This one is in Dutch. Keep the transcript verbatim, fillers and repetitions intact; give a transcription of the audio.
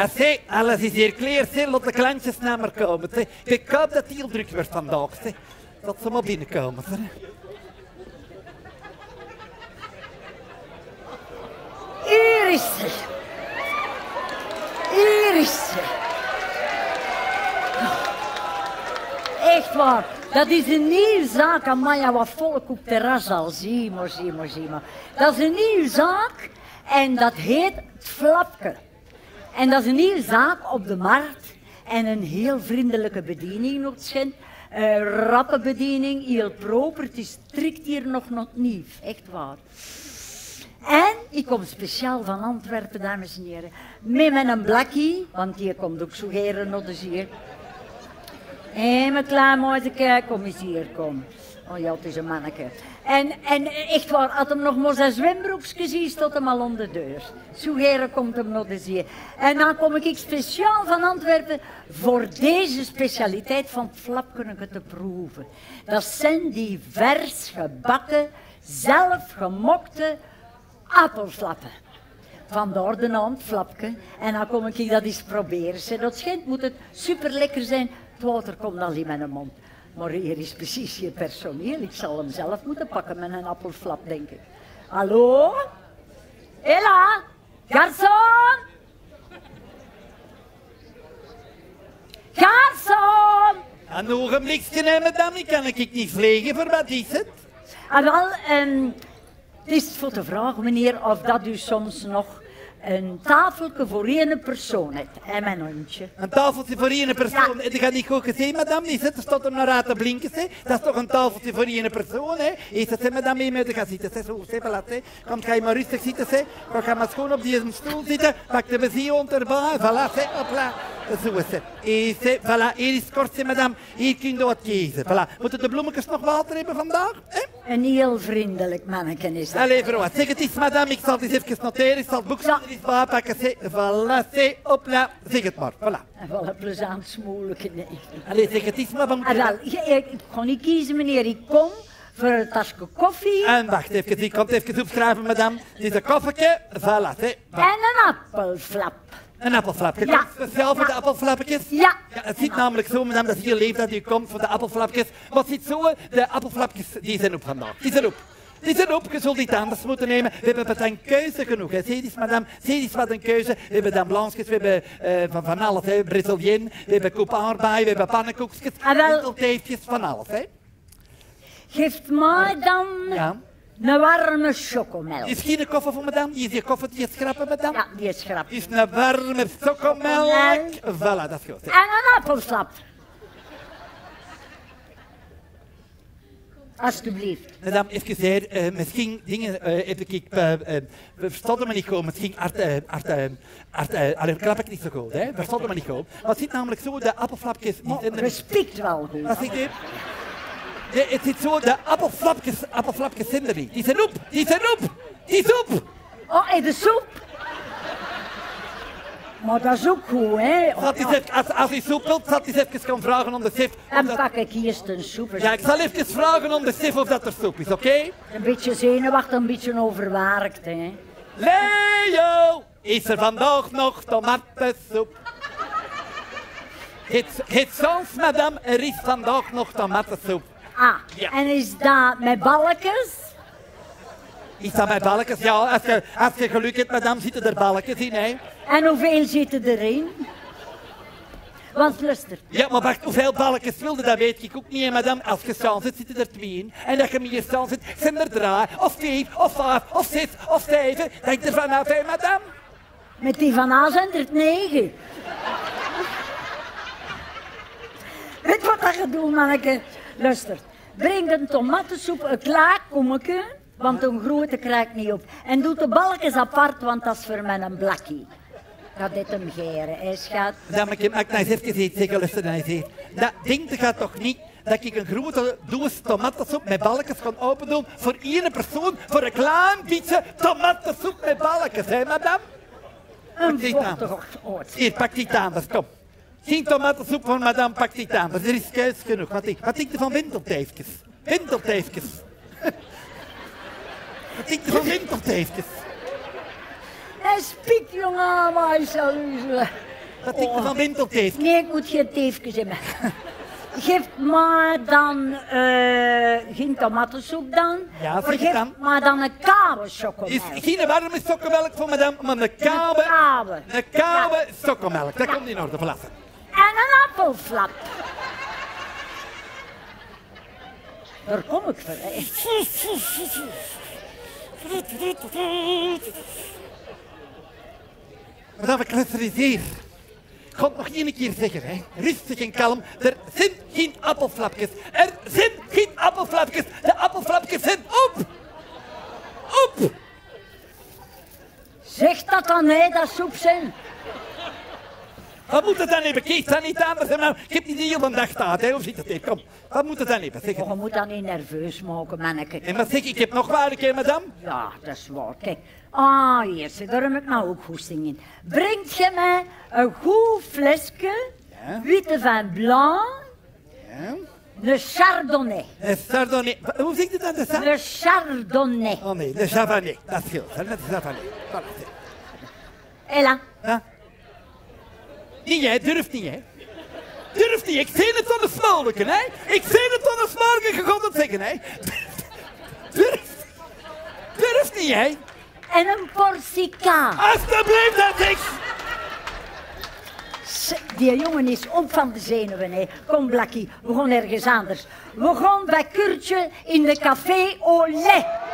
Ja, zeg, alles is hier klaar, zeg, laat de klantjes naar me komen. Zeg. Ik hoop dat het heel druk wordt vandaag, zeg. Dat ze maar binnenkomen. Zeg. Hier is ze. Hier is ze. Echt waar. Dat is een nieuwe zaak. Amaya, wat volk op terras al. Zie maar, zie maar, zie maar. Dat is een nieuwe zaak. En dat heet het Flapke. En dat is een nieuwe zaak op de markt. En een heel vriendelijke bediening nog schijnt. Uh, rappe bediening, heel proper. Het is strikt hier nog nog nieuw. Echt waar. En ik kom speciaal van Antwerpen, dames en heren. Met mijn blakkie, want die komt ook zo heren nog eens hier. Hé, mijn klein mooie, kom eens hier, kom. Oh ja, het is een manneke. En, en echt waar, had hem nog maar zijn zwembroekjes zien, stond hem al onder de deur. Zo heren komt hem nog eens hier. En dan kom ik speciaal van Antwerpen voor deze specialiteit van het flapke te proeven. Dat zijn die vers gebakken, zelf gemokte appelflappen. Vandaar de naam Flapke. En dan kom ik dat eens proberen. Dat schijnt moet het super lekker zijn. Het water komt al in mijn mond. Maar hier is precies je personeel. Ik zal hem zelf moeten pakken met een appelflap, denk ik. Hallo? Ella? Garçon? Garçon? Een ogenblikje, hè, madame. Kan ik niet vliegen, voor wat is het? Ah, wel, um, het is voor te vragen, meneer, of dat u soms nog een tafeltje voor één persoon hebt. En mijn hondje. Een tafeltje voor één persoon? Ja. Dat gaat niet goed gezien, madame. Niet zitten, staat er naar uit te blinken, hè. Dat is toch een tafeltje voor één persoon, hè. Is het, hè, madame, mee met gaan zitten, hè. Zo, hè, voilà, hè. Kom, ga je maar rustig zitten, hè. Ga, ga maar schoon op die stoel zitten. Pak de bezie onderbij, voilà, hè. Hopla. Zo is het. Is, hè. Voilà, hier is het kort, hè, madame. Hier kun je wat kiezen. Voilà. Moeten de bloemetjes nog water hebben vandaag, hè? Een heel vriendelijk manneken is dat. Allee, vrouw, zeg het eens, madame. Ik zal het eens even noteren. Ik zal het boek Ja. er eens bijpakken. Zeg, voilà, zeg, hopla. Zeg het maar, voilà. En wel een plezant smoelijke nee. Allee, zeg het eens, maar van... Ah, wel, ik, ik kon niet kiezen, meneer. Ik kom voor een tasje koffie En wacht even, ik kan het even opschrijven, madame. Dit is een koffertje, voilà, hè. en een appelflap. Een appelflapje. Ja. Speciaal voor de appelflapjes? Ja. Ja, het zit namelijk zo, madame, dat is heel lief dat u komt voor de appelflapjes. Maar het zit zo, de appelflapjes, die zijn op vandaag. Die zijn op. Die zijn op, je zult iets anders moeten nemen. We hebben wat een keuze genoeg. Hè. Zie eens, madame, zie eens wat een keuze. We hebben dan blancjes, we hebben uh, van, van alles, hè. Braziliën, we hebben coupe aardbei, we hebben pannenkoekjes, Ah, wel. winkelteefjes, van alles, hè. Geeft mij dan Ja. een warme chocomelk. Is geen koffer voor madame? Die is die koffer die is schrappen, madame? Ja, die is grap. Is een warme chocomelk. Voilà, dat is goed. hè. En een appelflap. Alsjeblieft. Madame, even zeer, uh, misschien dingen, uh, heb ik, uh, uh, verstonden me niet goed, misschien art, uh, art, uh, art, uh, allee, klap ik niet zo goed, hè, verstonden me niet goed. Maar het zit namelijk zo, de appelflapjes, die zijn er... Respect wel goed. Wat zegt u? De, het zit zo, de appelflapjes, appelflapjes zijn er niet. Die zijn op, die zijn op, die is op. Oh, en de soep? Maar dat is ook goed, hè? Zal het eens even, als, als u soep wilt, zal het eens even gaan vragen aan de chef. of Dan dat- pak ik eerst een soep. Ja, ik zal even vragen aan de chef of dat er soep is, oké? Een beetje zenuwachtig, een beetje overwerkt, hè? Leo, is er vandaag nog tomatensoep? Het, het soms, madame, er is vandaag nog tomatensoep. Ah, Ja. en is dat met balkjes? Is dat bij balkjes? Ja, als je, als je geluk hebt, madame, zitten er balkjes in, hè? En hoeveel zitten erin? Want luister, Ja, maar wacht, hoeveel balkjes wilde, dat weet ik ook niet, hè, madame. Als je chance zit, zitten er twee in. En als je meer chance zit, zijn er drie, of vier, of vijf, of zes, of zeven. Denk er vanaf, hè, madame? met die van A zijn er negen. Weet wat dat je doet, manneke? Luister, breng de tomatensoep een klaar kommetje, want een grote krijg ik niet op. En doe de balkjes apart, want dat is voor mij een blakkie. Dat dit hem geren, hè, schat? Madame, ik mag nou eens even iets zeggen, luister nou eens hier. Dat ding gaat toch niet dat ik een grote doos tomatensoep met balkjes kan open doen voor één persoon, voor een klein beetje tomatensoep met balkjes, hè, madame? Een die vochtig oort. Hier, pak die anders, kom. Geen tomatensoep voor madame, pak die anders. Er is keus genoeg. Wat denk, wat denk je van winterteefjes? Winterteefjes. Wat denk je van winterteefjes? En spiek, jongen, maar zal u zo. Wat denk je van winterteef? Nee, ik moet geen teefjes hebben. Geef maar dan uh, geen tomatensoep dan. Ja, zeg Geef dan. maar dan een koude Is chocomelk. geen warme sokkelmelk voor madame, maar een koude, koude. een koude sokkelmelk. Dat komt in orde, verlassen. En een appelflap. Daar kom ik voor. Hè. Madame, ik luister eens hier. Ik ga het nog één keer zeggen, hè. Rustig en kalm. Er zijn geen appelflapjes. Er zijn geen appelflapjes. De appelflapjes zijn op. Op. Zeg dat dan, nee, dat soep zijn. Wat moet het dan hebben? Kees, dat niet anders. Hè, maar ik heb niet de hele dag gehad, hè. Hoe zit het hier? Kom. Wat moet het dan hebben? Zeg het. Oh, je moet dan niet nerveus maken, manneke. En wat zeg ik? Ik heb nog waar een keer, madame. Ja, dat is waar. Kijk. Ah, hier, daar heb ik nou ook goesting in. Brengt je mij een goed flesje Ja. witte vin blanc, Ja. de chardonnay. De Chardonnay. Hoe zegt het dan? De Chardonnay? De chardonnay. Oh nee, de Chavanais. Dat scheelt, hè. Dat is Chavanais. En là. Ja. Niet jij, durft niet, hè. Durft niet, ik zie het aan de smolken, hè. Ik zie het aan de smolken, je gaat het zeggen, hè. Durft. Durft niet, hè. En een portie kaas. Alsjeblieft, dat ik. Die jongen is op van de zenuwen, hè. Kom, Blakkie, we gaan ergens anders. We gaan bij Kurtje in de café au lait.